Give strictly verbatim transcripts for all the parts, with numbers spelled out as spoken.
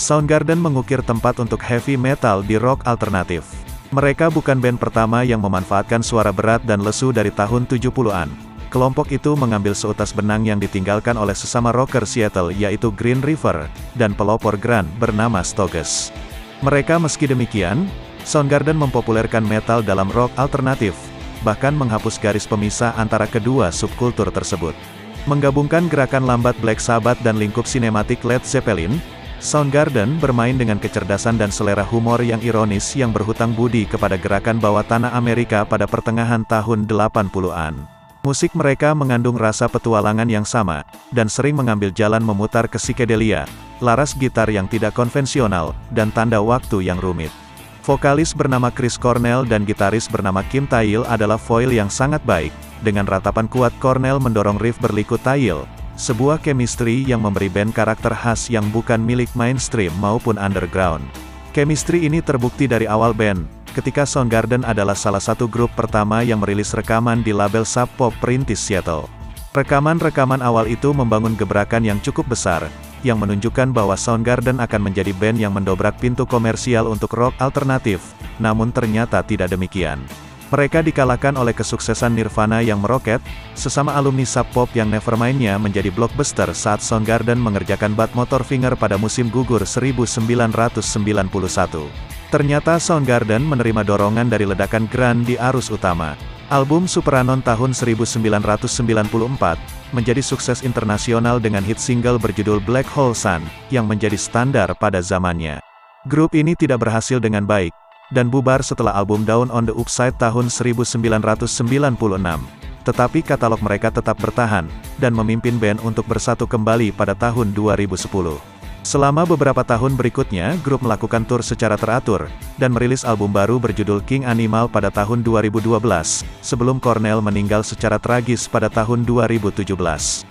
Soundgarden mengukir tempat untuk heavy metal di rock alternatif. Mereka bukan band pertama yang memanfaatkan suara berat dan lesu dari tahun tujuh puluhan. Kelompok itu mengambil seutas benang yang ditinggalkan oleh sesama rocker Seattle yaitu Green River, dan pelopor grunge bernama Stooges. Mereka meski demikian, Soundgarden mempopulerkan metal dalam rock alternatif, bahkan menghapus garis pemisah antara kedua subkultur tersebut. Menggabungkan gerakan lambat Black Sabbath dan lingkup sinematik Led Zeppelin, Soundgarden bermain dengan kecerdasan dan selera humor yang ironis yang berhutang budi kepada gerakan bawah tanah Amerika pada pertengahan tahun delapan puluhan. Musik mereka mengandung rasa petualangan yang sama, dan sering mengambil jalan memutar ke psikedelia, laras gitar yang tidak konvensional, dan tanda waktu yang rumit. Vokalis bernama Chris Cornell dan gitaris bernama Kim Thayil adalah foil yang sangat baik. Dengan ratapan kuat Cornell mendorong riff berliku Thayil, sebuah chemistry yang memberi band karakter khas yang bukan milik mainstream maupun underground. Chemistry ini terbukti dari awal band, ketika Soundgarden adalah salah satu grup pertama yang merilis rekaman di label Sub Pop perintis Seattle. Rekaman-rekaman awal itu membangun gebrakan yang cukup besar, yang menunjukkan bahwa Soundgarden akan menjadi band yang mendobrak pintu komersial untuk rock alternatif, namun ternyata tidak demikian. Mereka dikalahkan oleh kesuksesan Nirvana yang meroket, sesama alumni Sub Pop yang Nevermind-nya menjadi blockbuster saat Soundgarden mengerjakan Bad Motorfinger pada musim gugur seribu sembilan ratus sembilan puluh satu. Ternyata Soundgarden menerima dorongan dari ledakan grunge di arus utama. Album Superanon tahun seribu sembilan ratus sembilan puluh empat, menjadi sukses internasional dengan hit single berjudul Black Hole Sun, yang menjadi standar pada zamannya. Grup ini tidak berhasil dengan baik, dan bubar setelah album Down on the Upside tahun seribu sembilan ratus sembilan puluh enam. Tetapi katalog mereka tetap bertahan, dan memimpin band untuk bersatu kembali pada tahun dua ribu sepuluh. Selama beberapa tahun berikutnya, grup melakukan tur secara teratur, dan merilis album baru berjudul King Animal pada tahun dua ribu dua belas, sebelum Cornell meninggal secara tragis pada tahun dua ribu tujuh belas.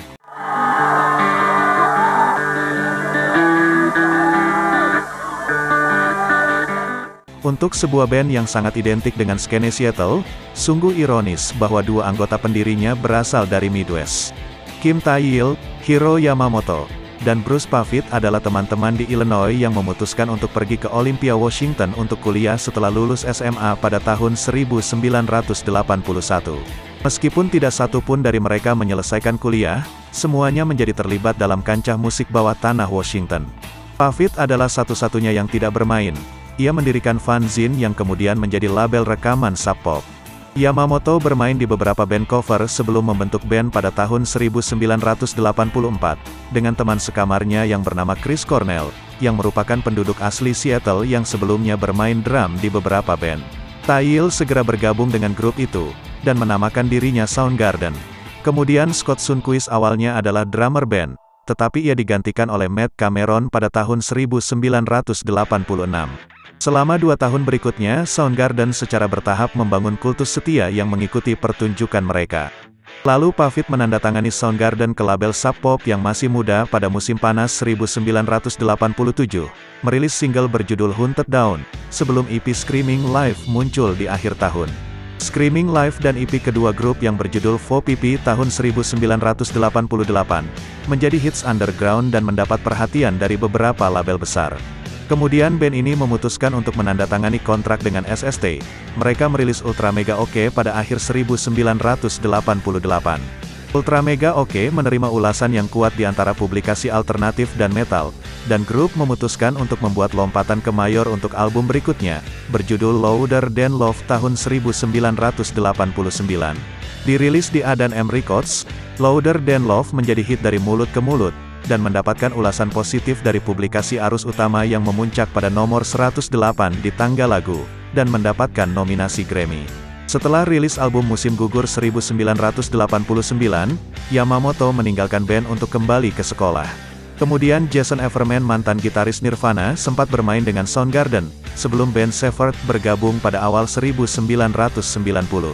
Untuk sebuah band yang sangat identik dengan skene Seattle, sungguh ironis bahwa dua anggota pendirinya berasal dari Midwest. Kim Thayil, Hiro Yamamoto, dan Bruce Pavitt adalah teman-teman di Illinois yang memutuskan untuk pergi ke Olympia, Washington untuk kuliah setelah lulus S M A pada tahun seribu sembilan ratus delapan puluh satu. Meskipun tidak satu pun dari mereka menyelesaikan kuliah, semuanya menjadi terlibat dalam kancah musik bawah tanah Washington. Pavitt adalah satu-satunya yang tidak bermain. Ia mendirikan fanzine yang kemudian menjadi label rekaman Sub Pop. Yamamoto bermain di beberapa band cover sebelum membentuk band pada tahun seribu sembilan ratus delapan puluh empat, dengan teman sekamarnya yang bernama Chris Cornell, yang merupakan penduduk asli Seattle yang sebelumnya bermain drum di beberapa band. Thayil segera bergabung dengan grup itu, dan menamakan dirinya Soundgarden. Kemudian Scott Sundquist awalnya adalah drummer band, tetapi ia digantikan oleh Matt Cameron pada tahun seribu sembilan ratus delapan puluh enam. Selama dua tahun berikutnya, Soundgarden secara bertahap membangun kultus setia yang mengikuti pertunjukan mereka. Lalu Pavitt menandatangani Soundgarden ke label Sub Pop yang masih muda pada musim panas seribu sembilan ratus delapan puluh tujuh, merilis single berjudul Hunted Down, sebelum E P Screaming Live muncul di akhir tahun. Screaming Live dan E P kedua grup yang berjudul Faux Pipi tahun seribu sembilan ratus delapan puluh delapan, menjadi hits underground dan mendapat perhatian dari beberapa label besar. Kemudian band ini memutuskan untuk menandatangani kontrak dengan S S T. Mereka merilis Ultra Mega Oke pada akhir seribu sembilan ratus delapan puluh delapan. Ultra Mega Oke menerima ulasan yang kuat di antara publikasi alternatif dan metal, dan grup memutuskan untuk membuat lompatan ke mayor untuk album berikutnya, berjudul Louder Than Love tahun seribu sembilan ratus delapan puluh sembilan. Dirilis di A and M Records, Louder Than Love menjadi hit dari mulut ke mulut, dan mendapatkan ulasan positif dari publikasi arus utama yang memuncak pada nomor seratus delapan di tangga lagu, dan mendapatkan nominasi Grammy. Setelah rilis album musim gugur seribu sembilan ratus delapan puluh sembilan, Yamamoto meninggalkan band untuk kembali ke sekolah. Kemudian Jason Everman, mantan gitaris Nirvana, sempat bermain dengan Soundgarden, sebelum band Severed bergabung pada awal seribu sembilan ratus sembilan puluh.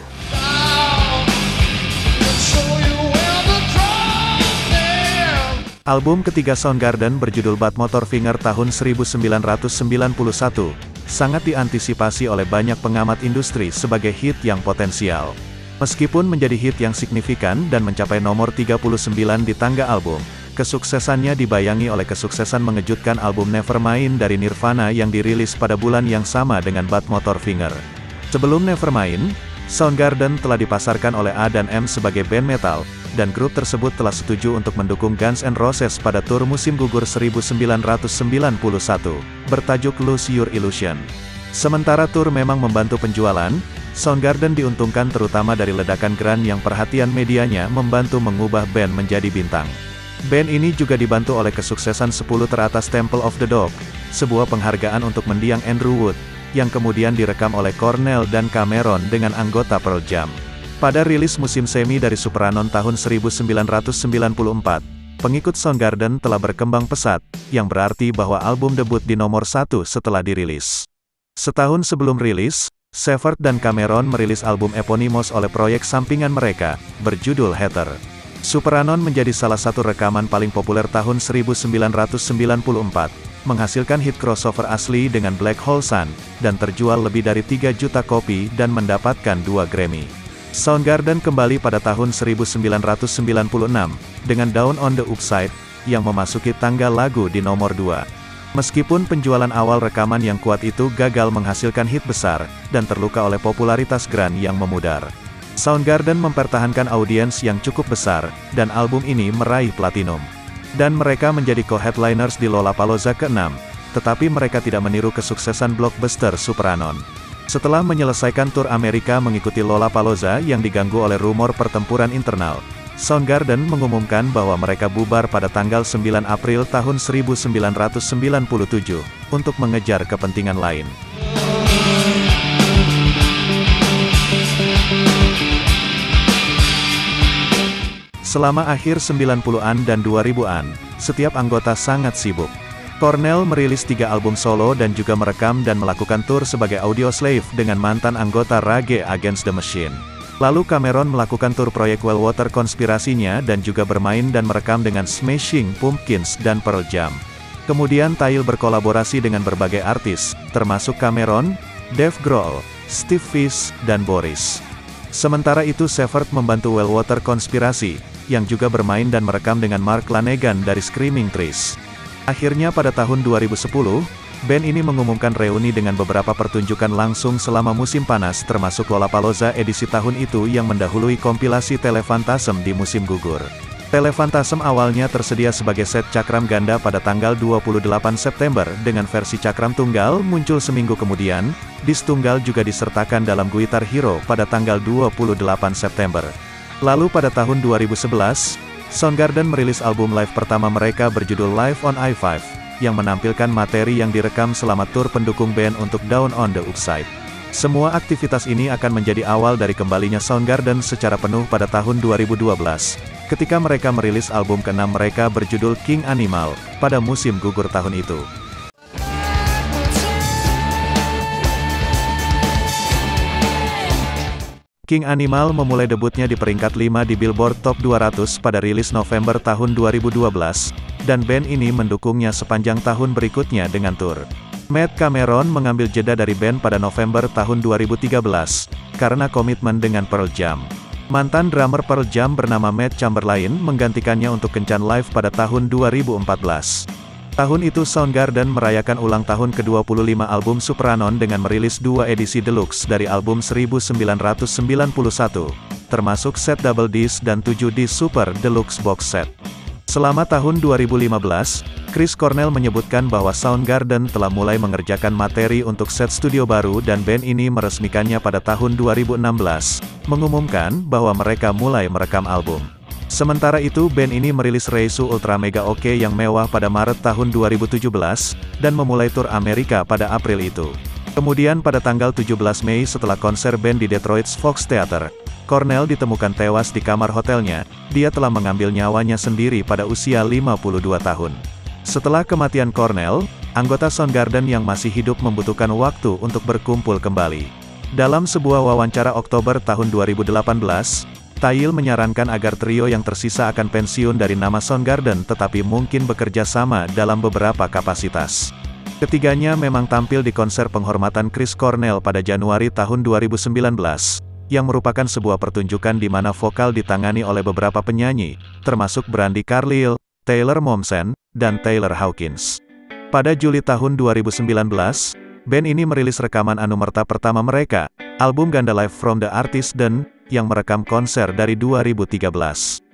Album ketiga Soundgarden berjudul Bad Motorfinger tahun seribu sembilan ratus sembilan puluh satu, sangat diantisipasi oleh banyak pengamat industri sebagai hit yang potensial. Meskipun menjadi hit yang signifikan dan mencapai nomor tiga puluh sembilan di tangga album, Kesuksesannya dibayangi oleh kesuksesan mengejutkan album Nevermind dari Nirvana yang dirilis pada bulan yang sama dengan Bad Motorfinger. Sebelum Nevermind, Soundgarden telah dipasarkan oleh A dan M sebagai band metal, dan grup tersebut telah setuju untuk mendukung Guns N' Roses pada tur musim gugur seribu sembilan ratus sembilan puluh satu, bertajuk Lose Your Illusion. Sementara tur memang membantu penjualan, Soundgarden diuntungkan terutama dari ledakan grunge yang perhatian medianya membantu mengubah band menjadi bintang. Band ini juga dibantu oleh kesuksesan sepuluh teratas Temple of the Dog, sebuah penghargaan untuk mendiang Andrew Wood, yang kemudian direkam oleh Cornell dan Cameron dengan anggota Pearl Jam. Pada rilis musim semi dari Superanon tahun seribu sembilan ratus sembilan puluh empat, pengikut Soundgarden telah berkembang pesat, yang berarti bahwa album debut di nomor satu setelah dirilis. Setahun sebelum rilis, Shepard dan Cameron merilis album eponymous oleh proyek sampingan mereka, berjudul Hater. Superanon menjadi salah satu rekaman paling populer tahun seribu sembilan ratus sembilan puluh empat, menghasilkan hit crossover asli dengan Black Hole Sun, dan terjual lebih dari tiga juta kopi dan mendapatkan dua Grammy. Soundgarden kembali pada tahun seribu sembilan ratus sembilan puluh enam, dengan Down on the Upside, yang memasuki tangga lagu di nomor dua. Meskipun penjualan awal rekaman yang kuat itu gagal menghasilkan hit besar, dan terluka oleh popularitas grunge yang memudar. Soundgarden mempertahankan audiens yang cukup besar, dan album ini meraih platinum. Dan mereka menjadi co-headliners di Lollapalooza keenam, tetapi mereka tidak meniru kesuksesan blockbuster Superanon. Setelah menyelesaikan tur Amerika mengikuti Lollapalooza yang diganggu oleh rumor pertempuran internal, Soundgarden mengumumkan bahwa mereka bubar pada tanggal sembilan April tahun seribu sembilan ratus sembilan puluh tujuh, untuk mengejar kepentingan lain. Selama akhir sembilan puluhan dan dua ribuan, setiap anggota sangat sibuk. Cornell merilis tiga album solo dan juga merekam dan melakukan tur sebagai Audioslave dengan mantan anggota Rage Against the Machine. Lalu Cameron melakukan tur proyek Wellwater konspirasinya dan juga bermain dan merekam dengan Smashing Pumpkins dan Pearl Jam. Kemudian Tile berkolaborasi dengan berbagai artis, termasuk Cameron, Dave Grohl, Steve Vai, dan Boris. Sementara itu Shepard membantu Wellwater konspirasi, yang juga bermain dan merekam dengan Mark Lanegan dari Screaming Trees. Akhirnya pada tahun dua ribu sepuluh, band ini mengumumkan reuni dengan beberapa pertunjukan langsung selama musim panas termasuk Lollapalooza edisi tahun itu yang mendahului kompilasi Telefantasm di musim gugur. Telefantasm awalnya tersedia sebagai set cakram ganda pada tanggal dua puluh delapan September dengan versi cakram tunggal muncul seminggu kemudian, disc tunggal juga disertakan dalam Guitar Hero pada tanggal dua puluh delapan September. Lalu pada tahun dua ribu sebelas, Soundgarden merilis album live pertama mereka berjudul Live on I five, yang menampilkan materi yang direkam selama tur pendukung band untuk Down on the Upside. Semua aktivitas ini akan menjadi awal dari kembalinya Soundgarden secara penuh pada tahun dua ribu dua belas, ketika mereka merilis album keenam mereka berjudul King Animal, pada musim gugur tahun itu. King Animal memulai debutnya di peringkat lima di Billboard Top dua ratus pada rilis November tahun dua ribu dua belas, dan band ini mendukungnya sepanjang tahun berikutnya dengan tur. Matt Cameron mengambil jeda dari band pada November tahun dua ribu tiga belas, karena komitmen dengan Pearl Jam. Mantan drummer Pearl Jam bernama Matt Chamberlain menggantikannya untuk kencan live pada tahun dua ribu empat belas. Tahun itu Soundgarden merayakan ulang tahun ke dua puluh lima album Superanon dengan merilis dua edisi deluxe dari album seribu sembilan ratus sembilan puluh satu, termasuk set double disc dan tujuh disc Super Deluxe Box Set. Selama tahun dua ribu lima belas, Chris Cornell menyebutkan bahwa Soundgarden telah mulai mengerjakan materi untuk set studio baru dan band ini meresmikannya pada tahun dua ribu enam belas, mengumumkan bahwa mereka mulai merekam album. Sementara itu band ini merilis Reisu Ultra Mega Oke yang mewah pada Maret tahun dua ribu tujuh belas, dan memulai tur Amerika pada April itu. Kemudian pada tanggal tujuh belas Mei setelah konser band di Detroit's Fox Theater, Cornell ditemukan tewas di kamar hotelnya, dia telah mengambil nyawanya sendiri pada usia lima puluh dua tahun. Setelah kematian Cornell, anggota Soundgarden yang masih hidup membutuhkan waktu untuk berkumpul kembali. Dalam sebuah wawancara Oktober tahun dua ribu delapan belas, Tile menyarankan agar trio yang tersisa akan pensiun dari nama Soundgarden tetapi mungkin bekerja sama dalam beberapa kapasitas. Ketiganya memang tampil di konser penghormatan Chris Cornell pada Januari tahun dua ribu sembilan belas, yang merupakan sebuah pertunjukan di mana vokal ditangani oleh beberapa penyanyi, termasuk Brandi Carlile, Taylor Momsen, dan Taylor Hawkins. Pada Juli tahun dua ribu sembilan belas, band ini merilis rekaman anumerta pertama mereka, album ganda Live from the Artist Den, yang merekam konser dari dua ribu tiga belas.